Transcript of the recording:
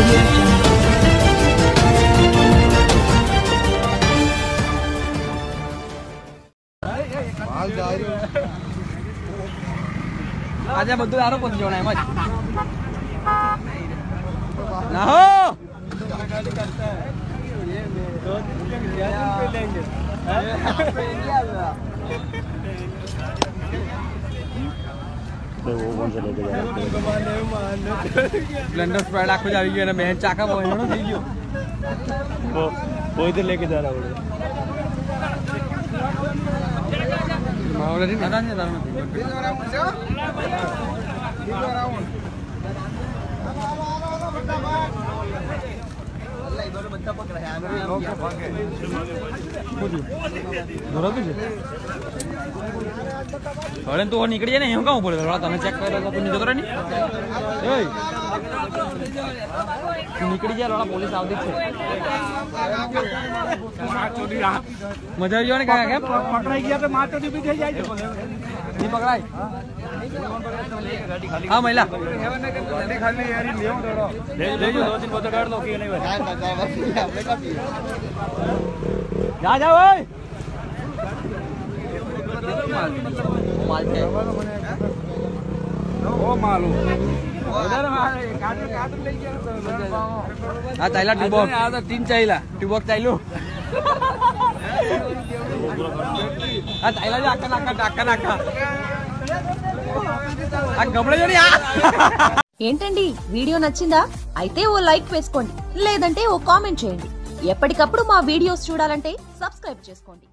આજે બધું આરો પહોંચી જવાના એમ જ ના હો ब्लेंडर स्प्राइट आखो जा रही है मैं चाका बोलनो થઈ ગયો કોઈ તો લેકે જા રહા બોલે માવલે ની નડા ને દાર નથી અલ્લાહ ઇધર બધા પકડા હે ઓકે ભાગે ખોજી ધરા દે હવે તો નીકળી જાય ને હું કામ પડે તમે ચેક કરો તો તું જતો રહે ની ઓય નીકળી જાય લોડા પોલીસ આવતી છે મજા આવી ને કાકા કેમ પકડાઈ ગયા તો માર તો ઉભી થઈ જાય છે ની પકડાય હા મહિલા ગાડી ખાલી યારી લેવો દોડો લેજો દો तीन બોતલ કાઢ લો કે નહીં ભાઈ આપણે કાપી જા જા ઓય माल है ओ मालू उधर मारे काट ले गया हां चाइला टिबॉक आ तो तीन चाइला टिबॉक चाइलो हां चाइला जा अक्का नाका आ गबड़े जोनी आ ఏంటండి వీడియో నచ్చిందా అయితే ఓ లైక్ వేసుకోండి లేదంటే ఓ కామెంట్ చేయండి ఎప్పటికప్పుడు మా వీడియోస్ చూడాలంటే సబ్స్క్రైబ్ చేసుకోండి